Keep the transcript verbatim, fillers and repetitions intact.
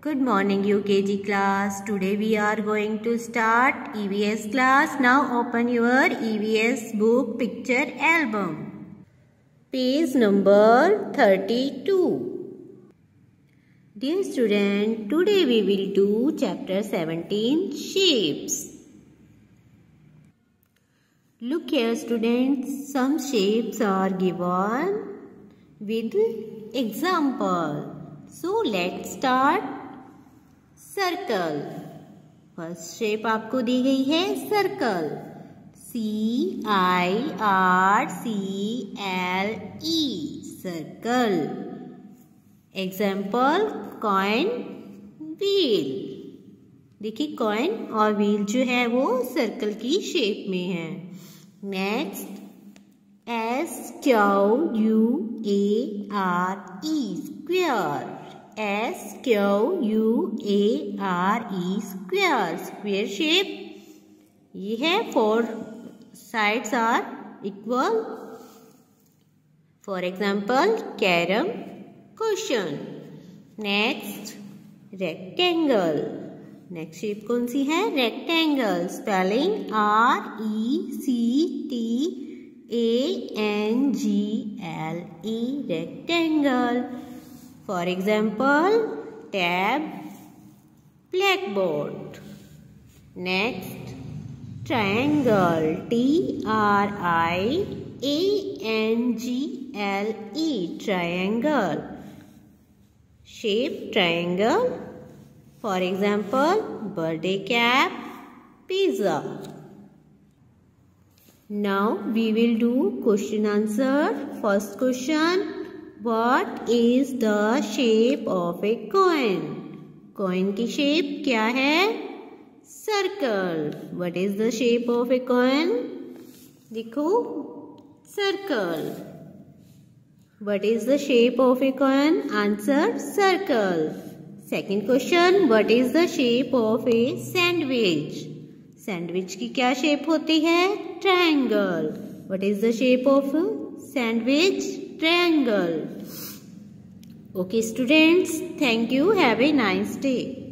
Good morning U K G class. Today we are going to start E V S class. Now open your E V S book picture album. Page number thirty-two. Dear student, today we will do chapter seventeen, shapes. Look here students, some shapes are given with example. So let's start. Circle. First shape आपको दी गई है circle. C I R C L E circle. Example coin wheel. देखिए coin और wheel जो है वो circle की शेप में है. Next S Q U A R E square. S Q U A R E square. Square shape. ये है four sides are equal. For example, carom cushion. Next, rectangle. Next shape कौन सी है? Rectangle. Spelling R E C T A N G L E. Rectangle. For example, tab, blackboard. Next, triangle. T R I A N G L E. Triangle. Shape triangle. For example, birthday cap, pizza. Now we will do question answer. First question. What is the shape of a coin? Coin की shape क्या है? Circle. What is the shape of a coin? देखो circle. What is the shape of a coin? Answer circle. Second question. What is the shape of a sandwich? Sandwich की क्या shape होती है? Triangle. What is the shape of a sandwich? Triangle. Okay students, thank you. Have a nice day.